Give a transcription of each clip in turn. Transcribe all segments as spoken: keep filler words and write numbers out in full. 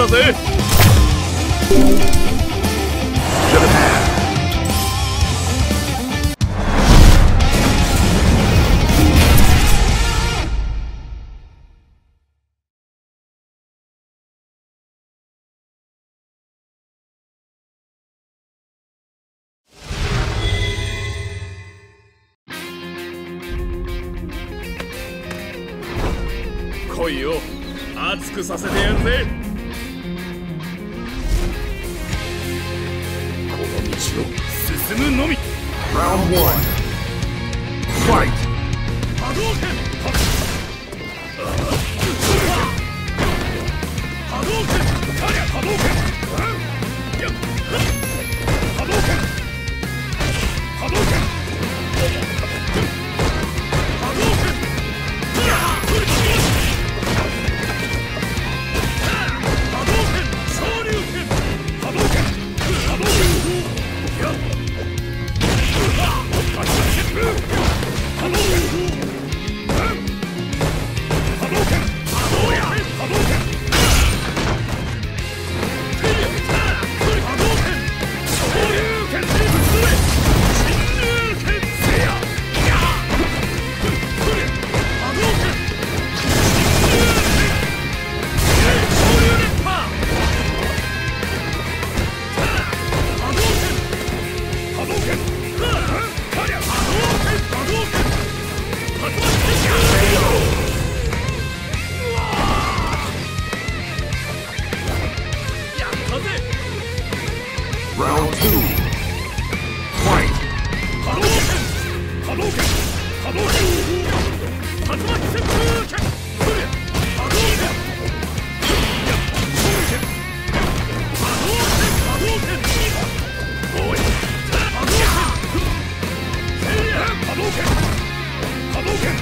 だぜ。来いよ、熱くさせてやるぜ。この道を進むのみ。ラウンドワン、ファイト。波動拳、波動拳、ありゃ波動拳、やっ、波動拳、波動拳、波動拳、やっ、Round two. Fight. Hadouken! Hadouken! Hadouken! Hadouken! Hadouken! Hadouken! Hadouken! Boy! Hadouken! Hadouken!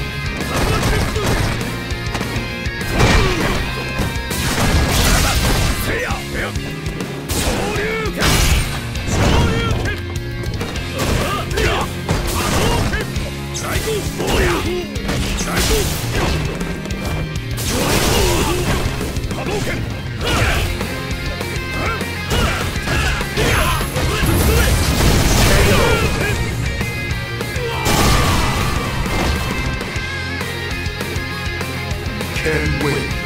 Can win.